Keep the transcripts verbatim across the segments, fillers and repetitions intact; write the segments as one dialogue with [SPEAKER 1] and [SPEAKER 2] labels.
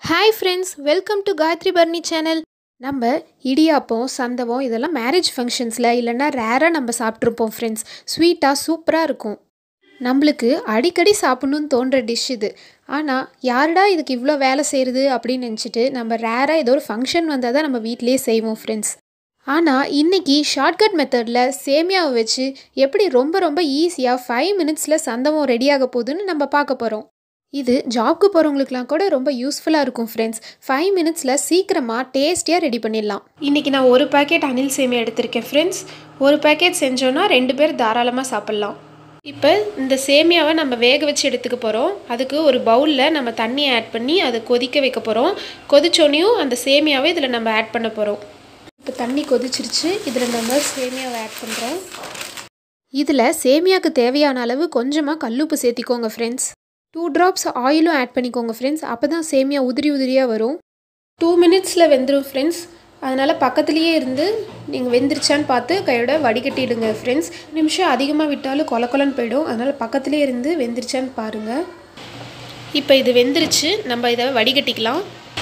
[SPEAKER 1] Hi friends, welcome to Gayathri Bharani channel. நம்ம இடியாப்பம் சந்தவம் இதெல்லாம் marriage ஃபங்க்ஷன்ஸ்ல இல்லனா ரேரா நம்ம சாப்பிட்டுருப்போம் फ्रेंड्स. ஸ்வீட்டா சூப்பரா இருக்கும். நம்மளுக்கு அடிக்கடி சாப்பிடணும்னு தோன்ற டிஷ் இது. ஆனா யாரடா இதுக்கு இவ்ளோ வேலை செய்றது அப்படி நினைச்சிட்டு நம்ம ரேரா ஏதோ ஒரு ஃபங்க்ஷன் வந்தா தான் நம்ம வீட்லயே செய்வோம் फ्रेंड्स. ஆனா இன்னைக்கு ஷார்ட்கட் மெத்தட்ல சேமியாவை வச்சு எப்படி ரொம்ப ரொம்ப ஈஸியா five மினிட்ஸ்ல சந்தவம் ரெடி ஆக போகுதுன்னு நம்ம பார்க்க போறோம். இது ஜாப்க்கு போறவங்களுக்குலாம் கூட ரொம்ப யூஸ்ஃபுல்லா இருக்கும் फ्रेंड्स. five மினிட்ஸ்ல சீக்கிரமா டேஸ்டியா ரெடி பண்ணிடலாம். இன்னைக்கு நான் ஒரு பாக்கெட் அணில் சேமியா எடுத்துர்க்கேன் फ्रेंड्स. ஒரு பாக்கெட் செஞ்சோனா ரெண்டு பேர் தாராளமா சாப்பிடலாம். இப்போ இந்த சேமியாவை நம்ம வேக வச்சு எடுத்துக்க போறோம். அதுக்கு ஒரு பவுல்ல நம்ம தண்ணி ஆட் பண்ணி அதை கொதிக்க வைக்க போறோம். கொதிச்சோனியும் அந்த சேமியாவை இதல நம்ம ஆட் பண்ண போறோம். இப்போ தண்ணி கொதிச்சிருச்சு. இதல நம்ம சேமியாவை ஆட் பண்றோம். இதல சேமியாக்கு தேவையான அளவு கொஞ்சமா கல்லுப்பு சேர்த்திக்கோங்க फ्रेंड्स. two drops ஆயிலும் ஆட் பண்ணிக்கோங்க फ्रेंड्स. அப்பதான் சேமியா உதிரி உதிரியா வரும். two மினிட்ஸ்ல வெந்துரும் फ्रेंड्स. அதனால பக்கத்துலயே இருந்து நீங்க வெந்திருச்சான்னு பார்த்து கையோட வடிகட்டிடுங்க फ्रेंड्स. நிமிஷம் அதிகமா விட்டாலும் கொலகொலன்னு போய்டும். அதனால பக்கத்துலயே இருந்து வெந்திருச்சான்னு பாருங்க. இப்போ இது வெந்திருச்சு. நம்ம இத வடிகட்டிக்கலாம்.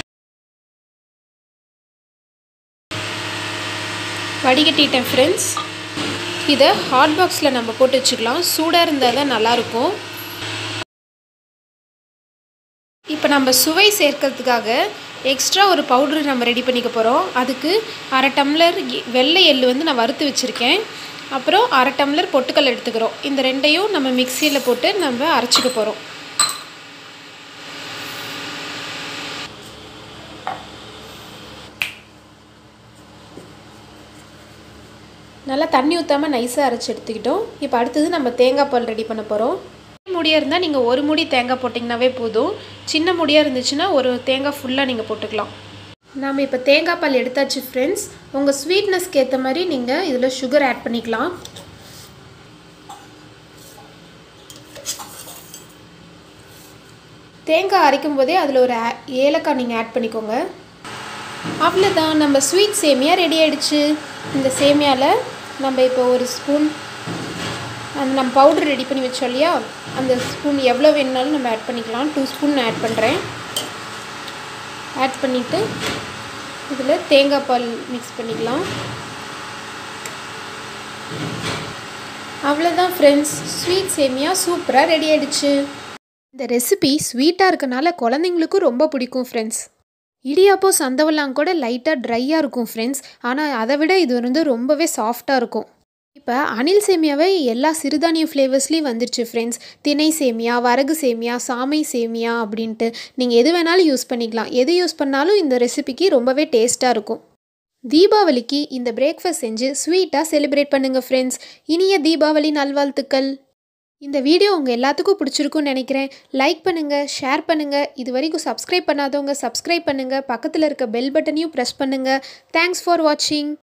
[SPEAKER 1] வடிகட்டிட்டேன் फ्रेंड्स. இத ஹாட் பாக்ஸ்ல நம்ம போட்டு வச்சுக்கலாம். சூடா இருந்தா தான் நல்லா இருக்கும். இப்போ நம்ம சுவை சேர்க்கிறதுக்காக எக்ஸ்ட்ரா ஒரு பவுடர் நம்ம ரெடி பண்ணிக்க போறோம். அதுக்கு அரை டம்ளர் வெள்ளை எள்ளு வந்து நான் வறுத்து வச்சிருக்கேன். அப்புறம் அரை டம்ளர் பொட்டுக்கல்ல எடுத்துக்கறோம். இந்த ரெண்டையும் நம்ம மிக்ஸில போட்டு நம்ம அரைச்சுக்க போறோம். நல்லா தண்ணி ஊத்தாம நைஸா அரைச்சு எடுத்துக்கிட்டோம். இப்போ அடுத்து நம்ம தேங்காய் பால் ரெடி பண்ண போறோம். முடியா இருந்தா நீங்க ஒரு மூடி தேங்காய் போட்டிங்கனாவே போதும். சின்ன முடியா இருந்துச்சுனா ஒரு தேங்காய் ஃபுல்லா நீங்க போட்டுக்கலாம். நாம இப்ப தேங்காய் பால் எடுத்தாச்சு फ्रेंड्स. உங்க ஸ்வீட்னஸ்க்கு ஏத்த மாதிரி நீங்க இதல சுகர் ஆட் பண்ணிக்கலாம். தேங்காய் அரைக்கும் போதே அதுல ஒரு ஏலக்காய் நீங்க ஆட் பண்ணிக்கோங்க. அவ்வளவுதான் நம்ம ஸ்வீட் சேமியா ரெடி ஆயிடுச்சு. இந்த சேமியால நம்ம இப்போ ஒரு ஸ்பூன் அந்த நம்ம பவுடர் ரெடி பண்ணி வச்சோம் இல்லையா, அந்த ஸ்பூன் எவ்வளோ வேணும்னாலும் நம்ம ஆட் பண்ணிக்கலாம். two ஸ்பூன் ஆட் பண்ணுறேன். ஆட் பண்ணிவிட்டு இதில் தேங்காய் பால் மிக்ஸ் பண்ணிக்கலாம். அவ்வளோதான் ஃப்ரெண்ட்ஸ், ஸ்வீட் சேமியா சூப்பராக ரெடி ஆகிடுச்சு. இந்த ரெசிபி ஸ்வீட்டாக இருக்கனால குழந்தைங்களுக்கும் ரொம்ப பிடிக்கும் ஃப்ரெண்ட்ஸ். இடியாப்பம் சந்தவெல்லாம் கூட லைட்டாக ட்ரையாக இருக்கும் ஃப்ரெண்ட்ஸ். ஆனால் அதை விட இது வந்து ரொம்பவே சாஃப்டாக இருக்கும். இப்போ அணில் சேமியாவை எல்லா சிறுதானிய ஃப்ளேவர்ஸ்லேயும் வந்துருச்சு ஃப்ரெண்ட்ஸ். திணை சேமியா, வரகு சேமியா, சாமை சேமியா அப்படின்ட்டு நீங்கள் எது வேணாலும் யூஸ் பண்ணிக்கலாம். எது யூஸ் பண்ணாலும் இந்த ரெசிபிக்கு ரொம்பவே டேஸ்ட்டாக இருக்கும். தீபாவளிக்கு இந்த பிரேக்ஃபாஸ்ட் செஞ்சு ஸ்வீட்டாக செலிப்ரேட் பண்ணுங்கள் ஃப்ரெண்ட்ஸ். இனிய தீபாவளி நல்வாழ்த்துக்கள். இந்த வீடியோ உங்கள் எல்லாத்துக்கும் பிடிச்சிருக்குன்னு நினைக்கிறேன். லைக் பண்ணுங்கள், ஷேர் பண்ணுங்கள். இது வரைக்கும் சப்ஸ்கிரைப் பண்ணாதவங்க சப்ஸ்கிரைப் பண்ணுங்கள். பக்கத்தில் இருக்க பெல் பட்டனையும் ப்ரெஸ் பண்ணுங்கள். தேங்க்ஸ் ஃபார் வாட்சிங்.